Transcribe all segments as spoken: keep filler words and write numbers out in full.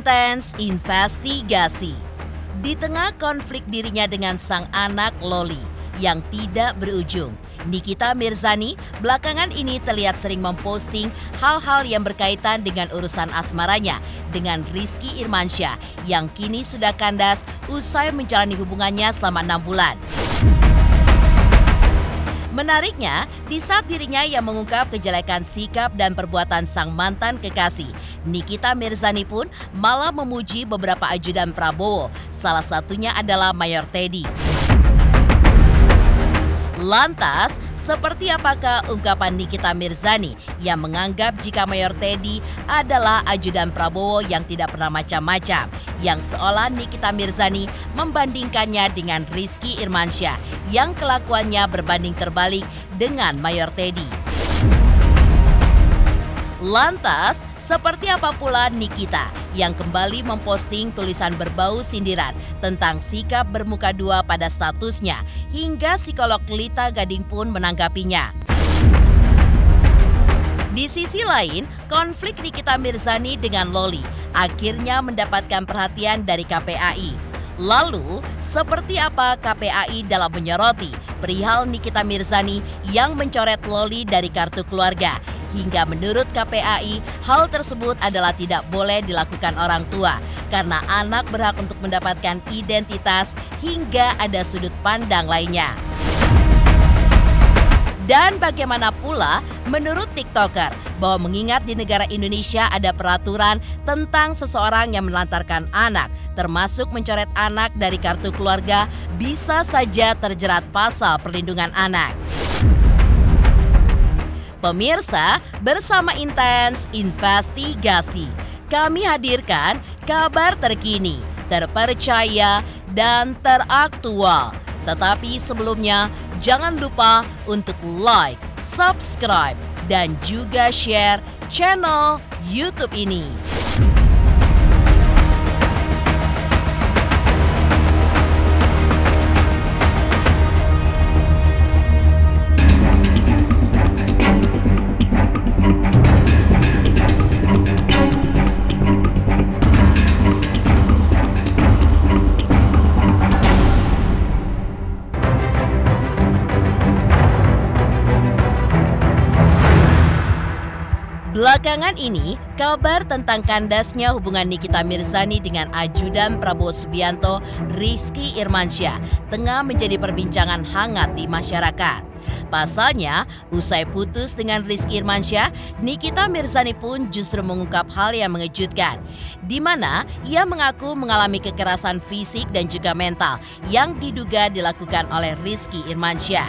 Intens investigasi. Di tengah konflik dirinya dengan sang anak Loli yang tidak berujung, Nikita Mirzani belakangan ini terlihat sering memposting hal-hal yang berkaitan dengan urusan asmaranya dengan Rizky Irmansyah yang kini sudah kandas usai menjalani hubungannya selama enam bulan. Menariknya, di saat dirinya yang mengungkap kejelekan sikap dan perbuatan sang mantan kekasih, Nikita Mirzani pun malah memuji beberapa ajudan Prabowo, salah satunya adalah Mayor Teddy. Lantas, seperti apakah ungkapan Nikita Mirzani yang menganggap jika Mayor Teddy adalah ajudan Prabowo yang tidak pernah macam-macam, yang seolah Nikita Mirzani membandingkannya dengan Rizky Irmansyah yang kelakuannya berbanding terbalik dengan Mayor Teddy. Lantas, seperti apa pula Nikita yang kembali memposting tulisan berbau sindiran tentang sikap bermuka dua pada statusnya hingga psikolog Lita Gading pun menanggapinya. Di sisi lain, konflik Nikita Mirzani dengan Loli akhirnya mendapatkan perhatian dari K P A I. Lalu, seperti apa K P A I dalam menyoroti perihal Nikita Mirzani yang mencoret Loli dari kartu keluarga? Hingga menurut K P A I, hal tersebut adalah tidak boleh dilakukan orang tua karena anak berhak untuk mendapatkan identitas hingga ada sudut pandang lainnya. Dan bagaimana pula menurut TikToker bahwa mengingat di negara Indonesia ada peraturan tentang seseorang yang menelantarkan anak, termasuk mencoret anak dari kartu keluarga, bisa saja terjerat pasal perlindungan anak. Pemirsa, bersama Intens Investigasi, kami hadirkan kabar terkini, terpercaya, dan teraktual. Tetapi sebelumnya, jangan lupa untuk like, subscribe, dan juga share channel YouTube ini. Belakangan ini, kabar tentang kandasnya hubungan Nikita Mirzani dengan ajudan Prabowo Subianto, Rizky Irmansyah, tengah menjadi perbincangan hangat di masyarakat. Pasalnya, usai putus dengan Rizky Irmansyah, Nikita Mirzani pun justru mengungkap hal yang mengejutkan, di mana ia mengaku mengalami kekerasan fisik dan juga mental yang diduga dilakukan oleh Rizky Irmansyah.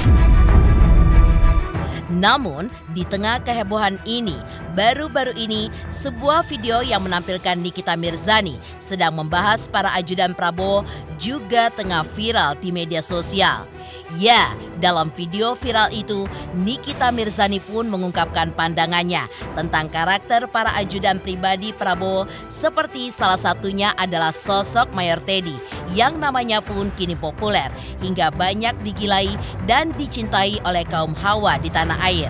Namun, di tengah kehebohan ini, baru-baru ini sebuah video yang menampilkan Nikita Mirzani sedang membahas para ajudan Prabowo juga tengah viral di media sosial. Ya, dalam video viral itu, Nikita Mirzani pun mengungkapkan pandangannya tentang karakter para ajudan pribadi Prabowo, seperti salah satunya adalah sosok Mayor Teddy yang namanya pun kini populer hingga banyak digilai dan dicintai oleh kaum hawa di tanah air.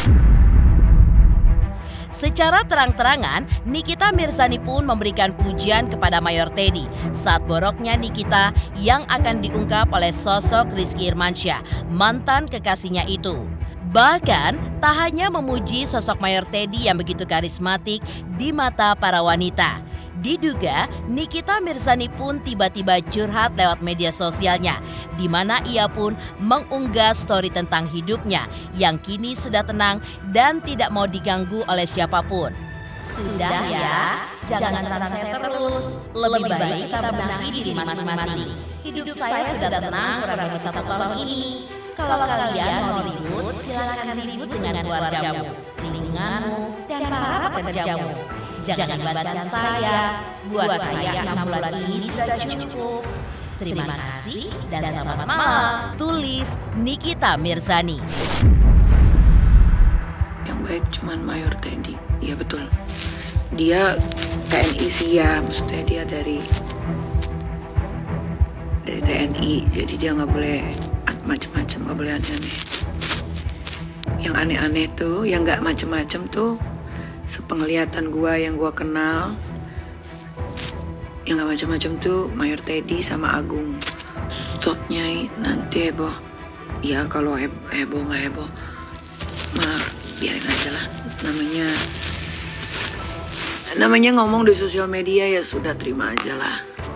Secara terang-terangan, Nikita Mirzani pun memberikan pujian kepada Mayor Teddy saat boroknya Nikita yang akan diungkap oleh sosok Rizky Irmansyah, mantan kekasihnya itu. Bahkan, tak hanya memuji sosok Mayor Teddy yang begitu karismatik di mata para wanita. Diduga, Nikita Mirzani pun tiba-tiba curhat lewat media sosialnya, di mana ia pun mengunggah story tentang hidupnya yang kini sudah tenang dan tidak mau diganggu oleh siapapun. Sudah ya, jangan saya terus. Lebih baik kita benahi diri masing-masing. Hidup saya sudah tenang kurang lebih satu tahun ini. Kalau kalian mau ribut, silakan ribut dengan keluargamu, lingkunganmu, dan para pekerjamu. Jangan libatkan saya, buat saya enam bulan ini sudah cukup. Terima kasih dan selamat malam. Tulis Nikita Mirzani. Yang baik cuman Mayor Teddy, iya betul. Dia T N I sih ya, maksudnya dia dari dari T N I, jadi dia nggak boleh macem-macem, nggak boleh aneh-aneh. Yang aneh-aneh tuh, yang nggak macem-macem tuh, sepenglihatan gua yang gua kenal, yang nggak macam-macam tuh Mayor Teddy sama Agung. Stop Nyai, nanti heboh. Ya kalau heboh, heboh nggak heboh, mah biarin aja lah. Namanya namanya ngomong di sosial media, ya sudah, terima aja lah.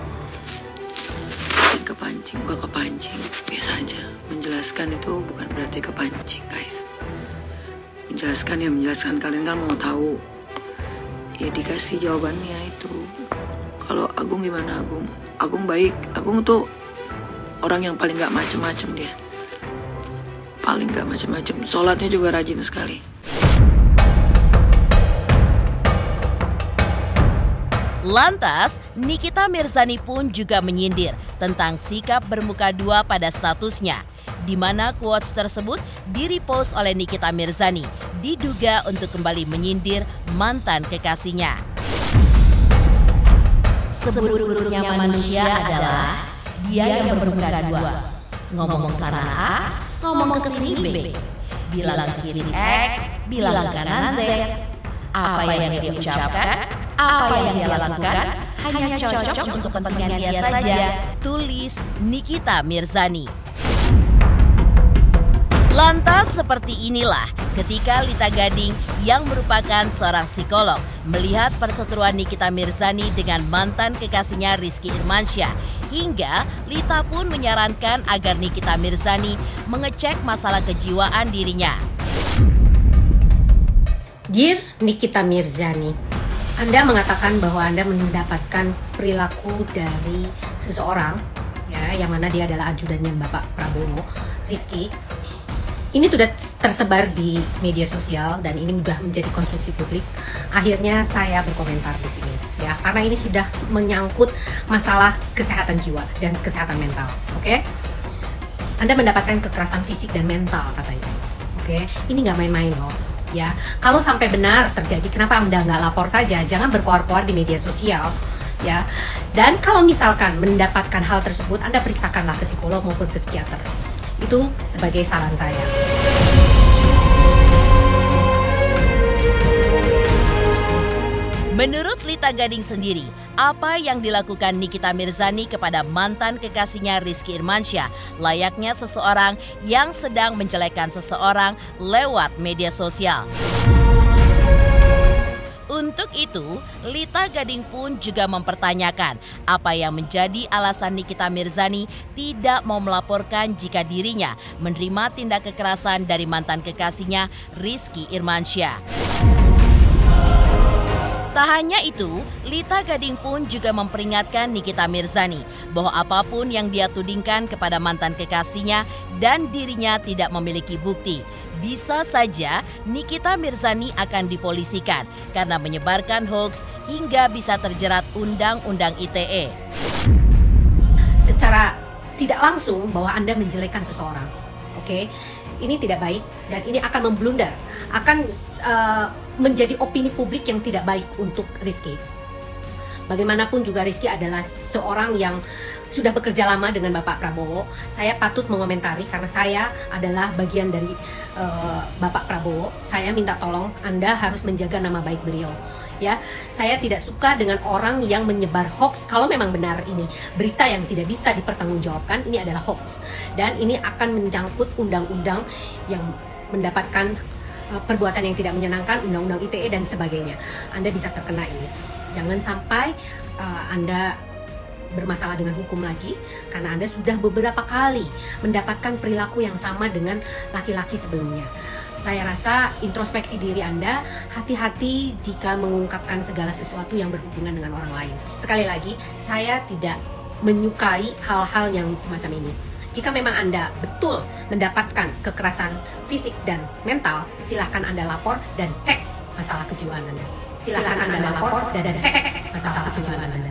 Kepancing, gak kepancing, biasa aja. Menjelaskan itu bukan berarti kepancing, guys. Menjelaskan ya menjelaskan, kalian kan mau tahu, ya dikasih jawabannya itu. Kalau Agung gimana? Agung Agung baik. Agung tuh orang yang paling gak macem-macem, dia paling gak macem-macem. Sholatnya juga rajin sekali. Lantas, Nikita Mirzani pun juga menyindir tentang sikap bermuka dua pada statusnya, di mana quotes tersebut di-repost oleh Nikita Mirzani, diduga untuk kembali menyindir mantan kekasihnya. Seburuk-buruknya manusia adalah dia yang bermuka dua. Ngomong sana A, ngomong ke sini B. Bilang kiri X, bilang kanan Z. Apa yang dia ucapkan, apa yang dia lakukan, hanya cocok untuk kepentingan dia saja, tulis Nikita Mirzani. Lantas seperti inilah ketika Lita Gading yang merupakan seorang psikolog melihat perseteruan Nikita Mirzani dengan mantan kekasihnya Rizky Irmansyah, hingga Lita pun menyarankan agar Nikita Mirzani mengecek masalah kejiwaan dirinya. Dear Nikita Mirzani, Anda mengatakan bahwa Anda mendapatkan perilaku dari seseorang, ya, yang mana dia adalah ajudannya Bapak Prabowo, Rizky. Ini sudah tersebar di media sosial dan ini sudah menjadi konsumsi publik. Akhirnya saya berkomentar di sini, ya, karena ini sudah menyangkut masalah kesehatan jiwa dan kesehatan mental. Oke, Anda mendapatkan kekerasan fisik dan mental katanya. Oke, ini nggak main-main loh. Ya, kalau sampai benar terjadi, kenapa Anda nggak lapor saja? Jangan berkoar-koar di media sosial, ya. Dan kalau misalkan mendapatkan hal tersebut, Anda periksakanlah ke psikolog maupun ke psikiater. Itu sebagai saran saya. Menurut Lita Gading sendiri, apa yang dilakukan Nikita Mirzani kepada mantan kekasihnya Rizky Irmansyah layaknya seseorang yang sedang menjelekkan seseorang lewat media sosial. Untuk itu, Lita Gading pun juga mempertanyakan apa yang menjadi alasan Nikita Mirzani tidak mau melaporkan jika dirinya menerima tindak kekerasan dari mantan kekasihnya Rizky Irmansyah. Tak hanya itu, Lita Gading pun juga memperingatkan Nikita Mirzani bahwa apapun yang dia tudingkan kepada mantan kekasihnya dan dirinya tidak memiliki bukti, bisa saja Nikita Mirzani akan dipolisikan karena menyebarkan hoaks hingga bisa terjerat Undang-Undang I T E. Secara tidak langsung bahwa Anda menjelekkan seseorang, oke? Okay? Ini tidak baik dan ini akan memblunder, akan uh, menjadi opini publik yang tidak baik untuk Rizky. Bagaimanapun juga Rizky adalah seorang yang sudah bekerja lama dengan Bapak Prabowo. Saya patut mengomentari karena saya adalah bagian dari uh, Bapak Prabowo. Saya minta tolong Anda harus menjaga nama baik beliau. Ya, saya tidak suka dengan orang yang menyebar hoax. Kalau memang benar ini berita yang tidak bisa dipertanggungjawabkan, ini adalah hoax. Dan ini akan mencangkut undang-undang yang mendapatkan uh, perbuatan yang tidak menyenangkan, undang-undang I T E dan sebagainya. Anda bisa terkena ini. Jangan sampai uh, Anda bermasalah dengan hukum lagi, karena Anda sudah beberapa kali mendapatkan perilaku yang sama dengan laki-laki sebelumnya. Saya rasa introspeksi diri Anda, hati-hati jika mengungkapkan segala sesuatu yang berhubungan dengan orang lain. Sekali lagi, saya tidak menyukai hal-hal yang semacam ini. Jika memang Anda betul mendapatkan kekerasan fisik dan mental, silahkan Anda lapor dan cek masalah kejiwaan Anda. Silahkan Anda lapor dan cek masalah kejiwaan Anda.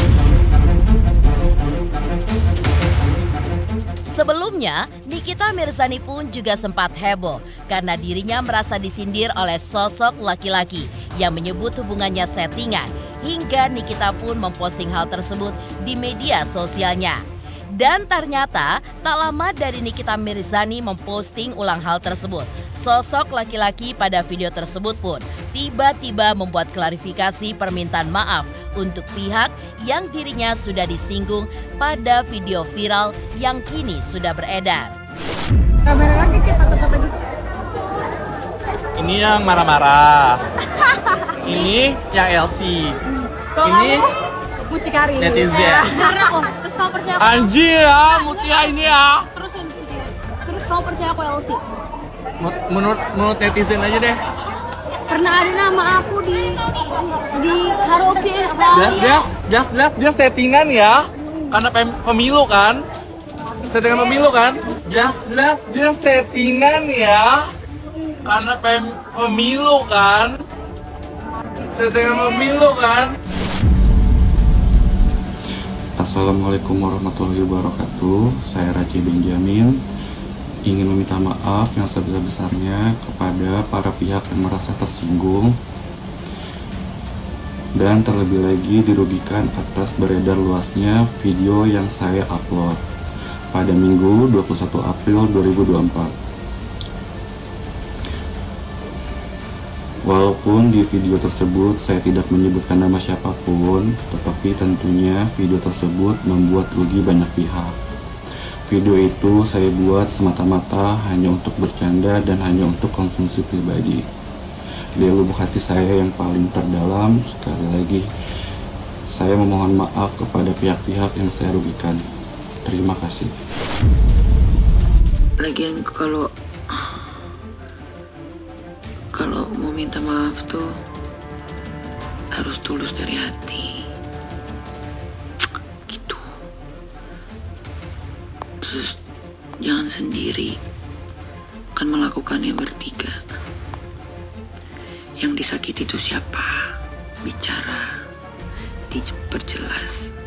Sebelumnya, Nikita Mirzani pun juga sempat heboh karena dirinya merasa disindir oleh sosok laki-laki yang menyebut hubungannya settingan, hingga Nikita pun memposting hal tersebut di media sosialnya. Dan ternyata tak lama dari Nikita Mirzani memposting ulang hal tersebut, sosok laki-laki pada video tersebut pun tiba-tiba membuat klarifikasi permintaan maaf untuk pihak yang dirinya sudah disinggung pada video viral yang kini sudah beredar. Kamera lagi kayak foto-foto gitu. Ini yang marah-marah. Ini yang Elsie. Ini mucikari. Netizen. Terus kamu percaya aku? Anjir ya, Mutia ini ya. Terus yang Terus kamu percaya aku Elsie? Menurut menurut netizen aja deh. Pernah ada nama aku di di karaoke Jelas dia, jelas jelas dia settingan ya. Karena pem, pemilu kan. Settingan pemilu kan. Jelas jelas dia settingan ya. Karena pem, pemilu kan. Settingan pemilu kan. Assalamualaikum warahmatullahi wabarakatuh. Saya Raji Benjamin ingin meminta maaf yang sebesar-besarnya kepada para pihak yang merasa tersinggung dan terlebih lagi dirugikan atas beredar luasnya video yang saya upload pada Minggu dua puluh satu April dua ribu dua puluh empat. Walaupun di video tersebut saya tidak menyebutkan nama siapapun, tetapi tentunya video tersebut membuat rugi banyak pihak. Video itu saya buat semata-mata hanya untuk bercanda dan hanya untuk konsumsi pribadi. Dari lubuk hati saya yang paling terdalam, sekali lagi saya memohon maaf kepada pihak-pihak yang saya rugikan. Terima kasih. Lagian kalau kalau mau minta maaf tuh harus tulus dari hati. Gitu. Terus jangan sendiri, kan melakukannya bertiga. Yang disakiti itu siapa? Bicara, diperjelas.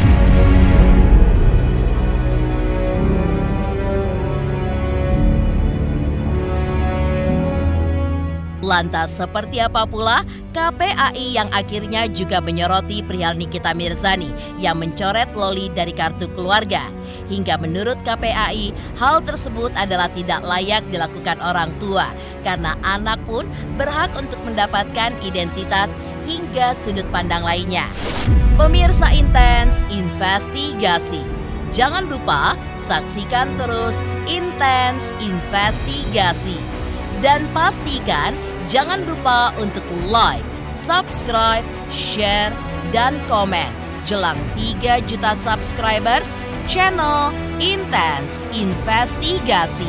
Lantas seperti apa pula K P A I yang akhirnya juga menyoroti perihal Nikita Mirzani yang mencoret Loli dari kartu keluarga. Hingga menurut K P A I, hal tersebut adalah tidak layak dilakukan orang tua karena anak pun berhak untuk mendapatkan identitas hingga sudut pandang lainnya. Pemirsa Intens Investigasi, jangan lupa saksikan terus Intens Investigasi. Dan pastikan jangan lupa untuk like, subscribe, share, dan komen jelang tiga juta subscribers channel Intens Investigasi.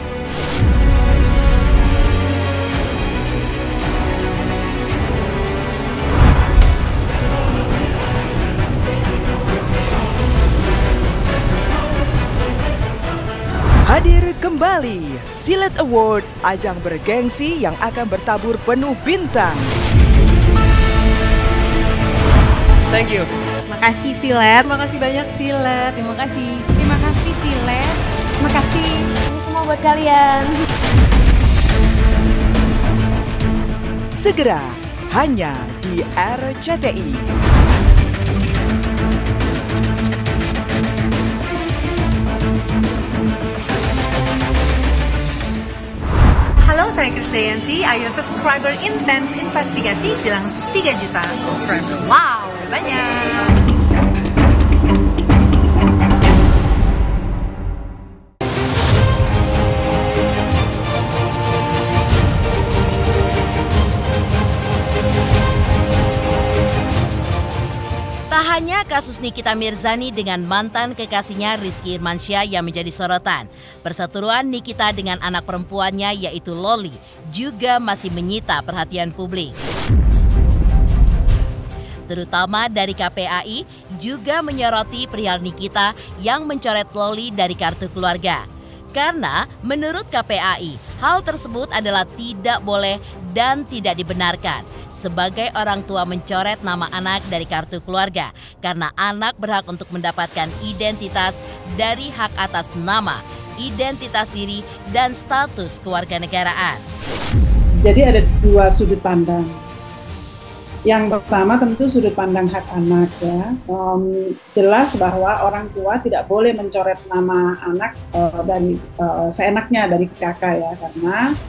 Hadir kembali Silet Awards, ajang bergengsi yang akan bertabur penuh bintang. Thank you. Terima kasih Silet. Terima kasih banyak Silet. Terima kasih. Terima kasih Silet. Terima kasih. Ini semua buat kalian. Segera hanya di R C T I. Halo, saya Krisdayanti. Ayo subscriber Intens Investigasi jelang tiga juta subscriber. Wow, banyak. Tak hanya kasus Nikita Mirzani dengan mantan kekasihnya Rizky Irmansyah yang menjadi sorotan, perseteruan Nikita dengan anak perempuannya yaitu Loli juga masih menyita perhatian publik. Terutama dari K P A I juga menyoroti perihal Nikita yang mencoret Loli dari kartu keluarga. Karena menurut K P A I, hal tersebut adalah tidak boleh dan tidak dibenarkan. Sebagai orang tua mencoret nama anak dari kartu keluarga karena anak berhak untuk mendapatkan identitas dari hak atas nama, identitas diri, dan status kewarganegaraan. Jadi ada dua sudut pandang. Yang pertama tentu sudut pandang hak anak ya. Um, jelas bahwa orang tua tidak boleh mencoret nama anak uh, dari uh, seenaknya dari kakak ya, karena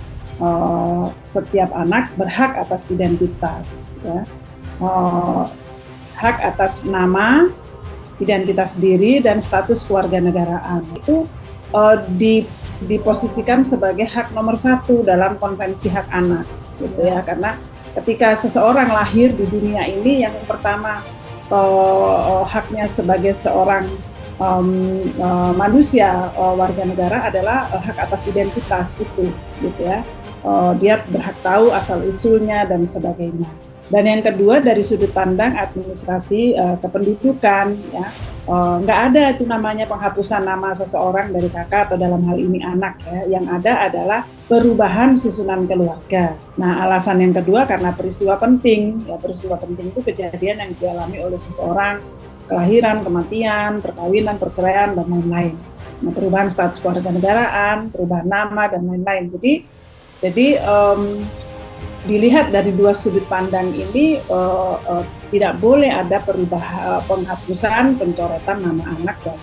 Uh, setiap anak berhak atas identitas. Ya. Uh, hak atas nama, identitas diri, dan status kewarganegaraan. Itu uh, di, diposisikan sebagai hak nomor satu dalam Konvensi Hak Anak, gitu ya. Karena ketika seseorang lahir di dunia ini, yang pertama uh, haknya sebagai seorang um, uh, manusia uh, warga negara adalah uh, hak atas identitas itu, gitu ya. Uh, dia berhak tahu asal usulnya dan sebagainya. Dan yang kedua dari sudut pandang administrasi uh, kependudukan, ya uh, nggak ada itu namanya penghapusan nama seseorang dari kakak atau dalam hal ini anak, ya. Yang ada adalah perubahan susunan keluarga. Nah, alasan yang kedua karena peristiwa penting, ya peristiwa penting itu kejadian yang dialami oleh seseorang, kelahiran, kematian, perkawinan, perceraian dan lain-lain. Nah, perubahan status kewarganegaraan, perubahan nama dan lain-lain. Jadi, jadi um, dilihat dari dua sudut pandang ini, uh, uh, tidak boleh ada perubahan, uh, penghapusan, pencoretan nama anak. Dan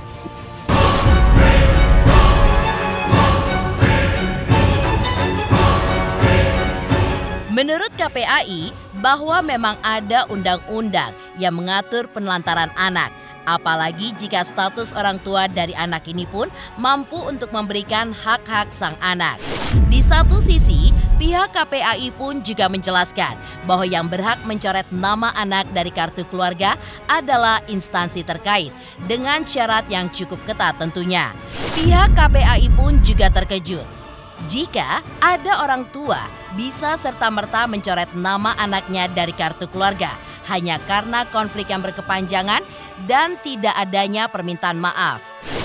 menurut K P A I, bahwa memang ada undang-undang yang mengatur penelantaran anak. Apalagi jika status orang tua dari anak ini pun mampu untuk memberikan hak-hak sang anak. Di satu sisi, pihak K P A I pun juga menjelaskan bahwa yang berhak mencoret nama anak dari kartu keluarga adalah instansi terkait dengan syarat yang cukup ketat tentunya. Pihak K P A I pun juga terkejut jika ada orang tua bisa serta-merta mencoret nama anaknya dari kartu keluarga hanya karena konflik yang berkepanjangan dan tidak adanya permintaan maaf.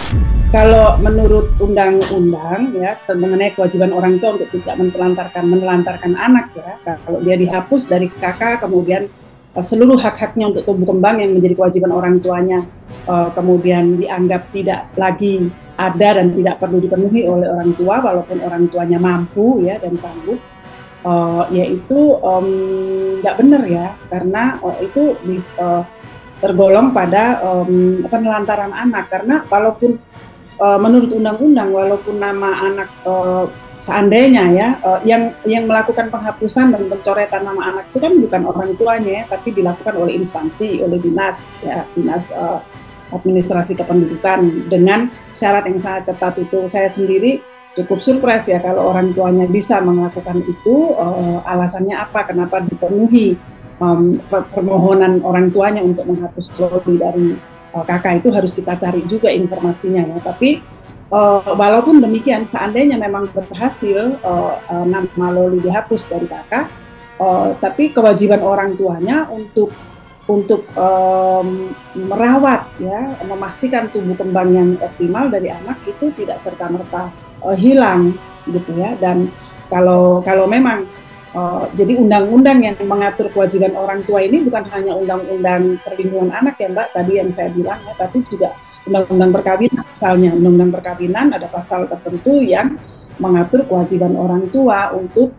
Kalau menurut undang-undang, ya, mengenai kewajiban orang tua untuk tidak menelantarkan menelantarkan anak, ya, kalau dia dihapus dari kakak, kemudian uh, seluruh hak-haknya untuk tumbuh kembang yang menjadi kewajiban orang tuanya uh, kemudian dianggap tidak lagi ada dan tidak perlu dipenuhi oleh orang tua walaupun orang tuanya mampu, ya, dan sanggup. Uh, yaitu nggak um, benar, ya, karena uh, itu bis, uh, tergolong pada um, penelantaran anak. Karena walaupun uh, menurut undang-undang, walaupun nama anak uh, seandainya, ya, uh, yang yang melakukan penghapusan dan pencoretan nama anak itu kan bukan orang tuanya, ya, tapi dilakukan oleh instansi, oleh dinas, ya, dinas uh, administrasi kependudukan dengan syarat yang sangat ketat itu. Saya sendiri cukup surprise, ya, kalau orang tuanya bisa melakukan itu. Uh, alasannya apa? Kenapa dipenuhi um, permohonan orang tuanya untuk menghapus loli dari uh, kakak? Itu harus kita cari juga informasinya, ya. Tapi uh, walaupun demikian, seandainya memang berhasil uh, uh, nama loli dihapus dari kakak, uh, tapi kewajiban orang tuanya untuk untuk um, merawat, ya, memastikan tumbuh kembang yang optimal dari anak itu tidak serta-merta Uh, hilang, gitu, ya. Dan kalau kalau memang uh, jadi undang-undang yang mengatur kewajiban orang tua ini bukan hanya undang-undang perlindungan anak, ya, Mbak, tadi yang saya bilang, ya, tapi juga undang-undang perkawinan. Misalnya undang-undang perkawinan ada pasal tertentu yang mengatur kewajiban orang tua untuk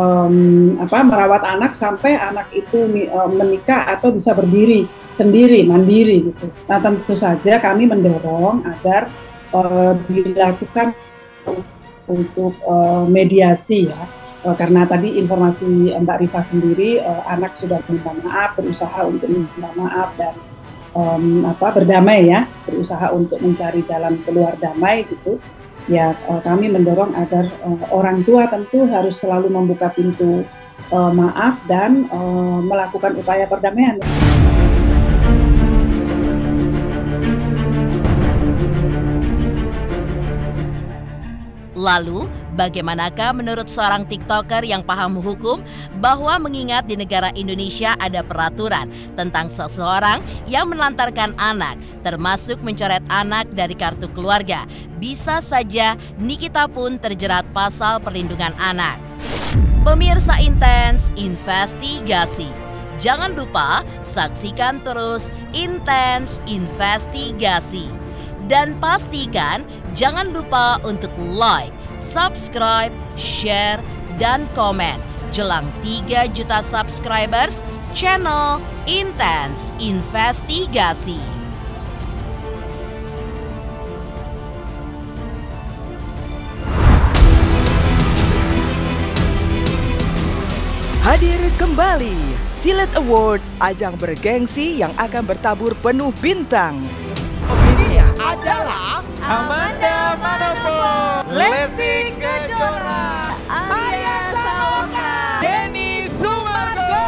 um, apa merawat anak sampai anak itu uh, menikah atau bisa berdiri sendiri, mandiri, gitu. Nah, tentu saja kami mendorong agar uh, dilakukan untuk uh, mediasi, ya, uh, karena tadi informasi Mbak Rifa sendiri, uh, anak sudah minta maaf, berusaha untuk minta maaf dan um, apa berdamai, ya, berusaha untuk mencari jalan keluar damai, gitu, ya. Uh, kami mendorong agar uh, orang tua tentu harus selalu membuka pintu uh, maaf dan uh, melakukan upaya perdamaian. Lalu, bagaimanakah menurut seorang TikToker yang paham hukum bahwa mengingat di negara Indonesia ada peraturan tentang seseorang yang menelantarkan anak, termasuk mencoret anak dari kartu keluarga, bisa saja Nikita pun terjerat pasal perlindungan anak. Pemirsa Intens Investigasi, jangan lupa saksikan terus Intens Investigasi. Dan pastikan jangan lupa untuk like, subscribe, share, dan komen jelang tiga juta subscribers channel Intens Investigasi. Hadir kembali Silet Awards, ajang bergengsi yang akan bertabur penuh bintang. Ini adalah Amanda Manopo, Lesti Kejora, Arya Saloka, Denny Sumargo.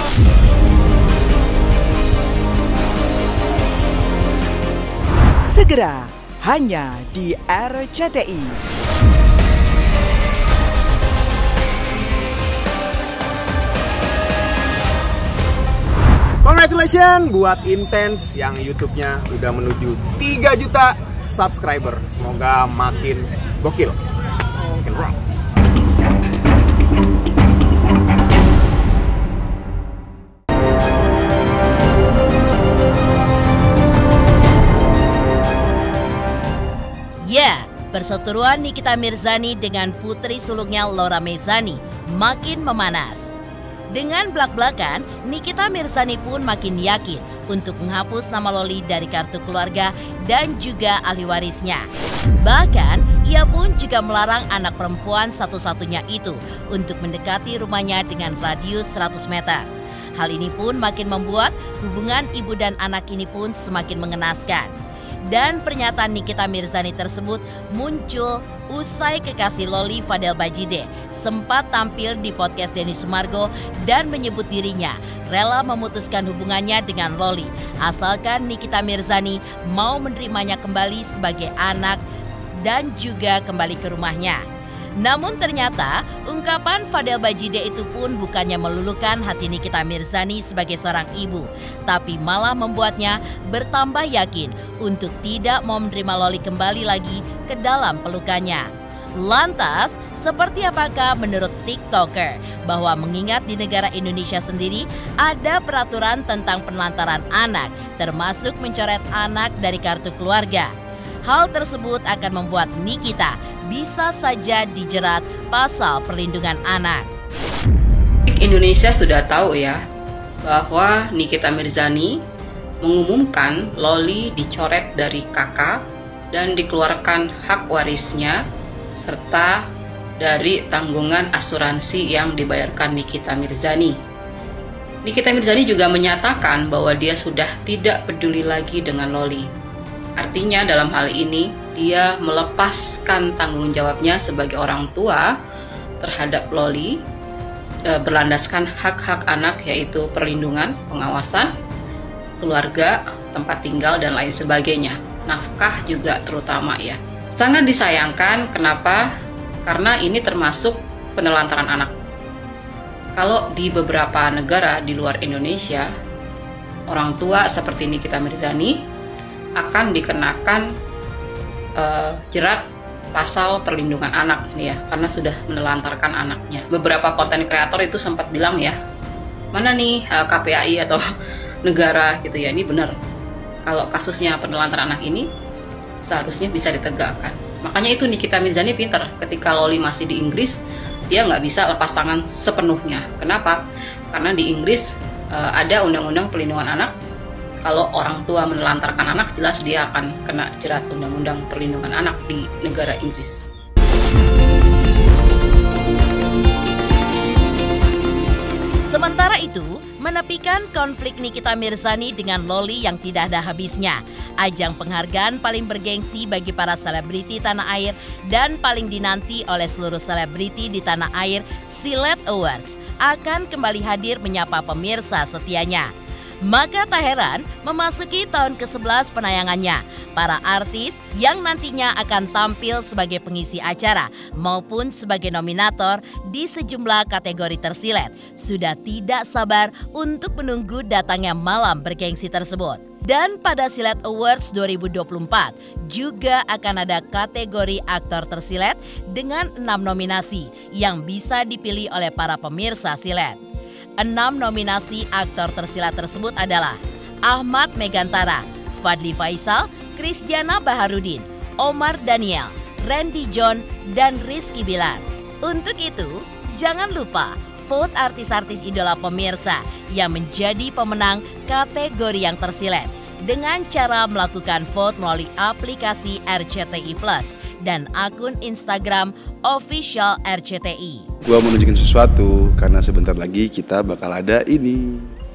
Segera hanya di R C T I. Congratulations buat Intense yang YouTube-nya udah menuju tiga juta subscriber. Semoga makin gokil, makin rock. Ya, perseteruan Nikita Mirzani dengan putri sulungnya Laura Mezani makin memanas. Dengan belak-belakan, Nikita Mirzani pun makin yakin untuk menghapus nama Loli dari kartu keluarga dan juga ahli warisnya. Bahkan, ia pun juga melarang anak perempuan satu-satunya itu untuk mendekati rumahnya dengan radius seratus meter. Hal ini pun makin membuat hubungan ibu dan anak ini pun semakin mengenaskan. Dan pernyataan Nikita Mirzani tersebut muncul usai kekasih Loli Fadel Bajide sempat tampil di podcast Denny Sumargo dan menyebut dirinya rela memutuskan hubungannya dengan Loli asalkan Nikita Mirzani mau menerimanya kembali sebagai anak dan juga kembali ke rumahnya. Namun ternyata ungkapan Fadel Bajide itu pun bukannya meluluhkan hati Nikita Mirzani sebagai seorang ibu, tapi malah membuatnya bertambah yakin untuk tidak mau menerima Loli kembali lagi ke dalam pelukannya. Lantas, seperti apakah menurut TikToker bahwa mengingat di negara Indonesia sendiri ada peraturan tentang penelantaran anak, termasuk mencoret anak dari kartu keluarga. Hal tersebut akan membuat Nikita bisa saja dijerat pasal perlindungan anak. Indonesia sudah tahu ya bahwa Nikita Mirzani mengumumkan Loli dicoret dari kakak dan dikeluarkan hak warisnya serta dari tanggungan asuransi yang dibayarkan Nikita Mirzani. Nikita Mirzani juga menyatakan bahwa dia sudah tidak peduli lagi dengan Loli. Artinya dalam hal ini dia melepaskan tanggung jawabnya sebagai orang tua terhadap Loli e, berlandaskan hak-hak anak yaitu perlindungan, pengawasan, keluarga, tempat tinggal dan lain sebagainya. Nafkah juga terutama ya. Sangat disayangkan, kenapa? Karena ini termasuk penelantaran anak. Kalau di beberapa negara di luar Indonesia, orang tua seperti Nikita Mirzani akan dikenakan uh, jerat pasal perlindungan anak ini ya, karena sudah menelantarkan anaknya. Beberapa konten kreator itu sempat bilang ya, mana nih uh, K P A I atau negara gitu ya, ini benar. Kalau kasusnya penelantaran anak ini seharusnya bisa ditegakkan. Makanya itu Nikita Mirzani pintar, ketika Loli masih di Inggris, dia nggak bisa lepas tangan sepenuhnya. Kenapa? Karena di Inggris uh, ada undang-undang perlindungan anak. Kalau orang tua menelantarkan anak, jelas dia akan kena jerat undang-undang perlindungan anak di negara Inggris. Sementara itu, menepikan konflik Nikita Mirzani dengan Loli yang tidak ada habisnya, ajang penghargaan paling bergengsi bagi para selebriti tanah air dan paling dinanti oleh seluruh selebriti di tanah air, Silet Awards, akan kembali hadir menyapa pemirsa setianya. Maka tak heran memasuki tahun ke sebelas penayangannya, para artis yang nantinya akan tampil sebagai pengisi acara maupun sebagai nominator di sejumlah kategori tersilet sudah tidak sabar untuk menunggu datangnya malam bergengsi tersebut. Dan pada Silet Awards dua ribu dua puluh empat juga akan ada kategori aktor tersilet dengan enam nominasi yang bisa dipilih oleh para pemirsa silet. Enam nominasi aktor tersilat tersebut adalah Ahmad Megantara, Fadly Faisal, Christiana Baharudin, Omar Daniel, Randy John, dan Rizky Bilar. Untuk itu, jangan lupa vote artis-artis idola pemirsa yang menjadi pemenang kategori yang tersilet dengan cara melakukan vote melalui aplikasi R C T I Plus dan akun Instagram Official R C T I. Gua mau nunjukin sesuatu karena sebentar lagi kita bakal ada ini.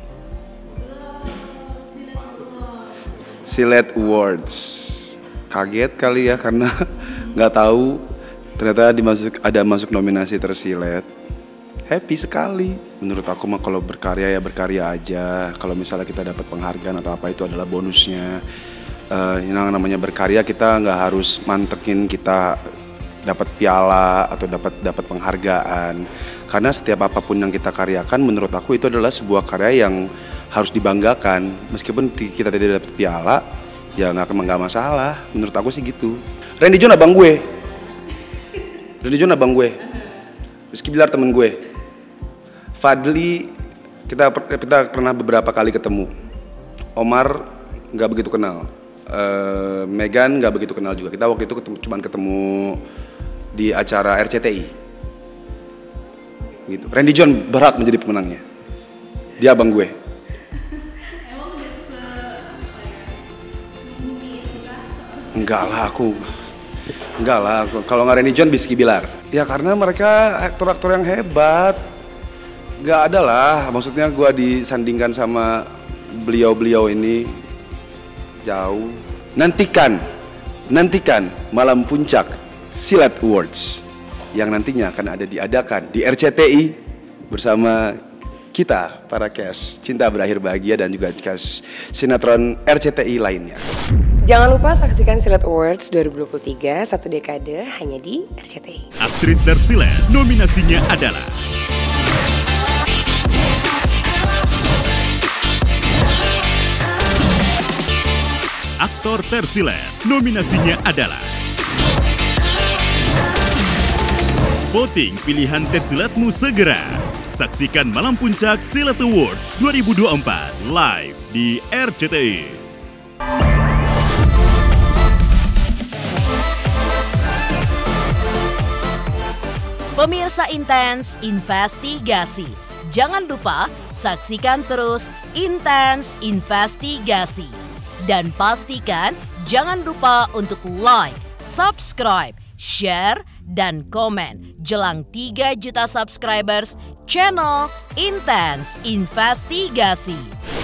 Silet Awards. Kaget kali ya karena nggak tahu ternyata dimasuk ada masuk nominasi tersilet. Happy sekali. Menurut aku mah kalau berkarya ya berkarya aja. Kalau misalnya kita dapat penghargaan atau apa itu adalah bonusnya. Uh, yang namanya berkarya kita nggak harus mantekin kita dapat piala atau dapat dapat penghargaan. Karena setiap apapun yang kita karyakan menurut aku itu adalah sebuah karya yang harus dibanggakan. Meskipun kita tidak dapat piala, ya nggak nggak masalah. Menurut aku sih gitu. Randy John abang gue. Randy John abang gue. Rizky Bilar temen gue. Fadli kita kita pernah beberapa kali ketemu. Omar nggak begitu kenal. Uh, Megan nggak begitu kenal juga. Kita waktu itu ketemu, cuman ketemu di acara R C T I. Gitu. Randy John berhak menjadi pemenangnya. Dia abang gue. Enggak lah aku. Enggak lah. Kalau nggak Randy John, Rizky Bilar. Ya karena mereka aktor-aktor yang hebat. Gak ada lah, maksudnya gue disandingkan sama beliau-beliau ini jauh. Nantikan, nantikan malam puncak Silet Awards yang nantinya akan ada diadakan di R C T I bersama kita para cast Cinta Berakhir Bahagia dan juga cast sinetron R C T I lainnya. Jangan lupa saksikan Silet Awards dua ribu dua puluh tiga, satu dekade hanya di R C T I. Aktris tersilet nominasinya adalah Aktor tersilet nominasinya adalah Voting pilihan tersiletmu segera. Saksikan Malam Puncak Silet Awards dua ribu dua puluh empat live di R C T I. Pemirsa Intens Investigasi, jangan lupa saksikan terus Intens Investigasi. Dan pastikan jangan lupa untuk like, subscribe, share, dan komen jelang tiga juta subscribers channel Intens Investigasi.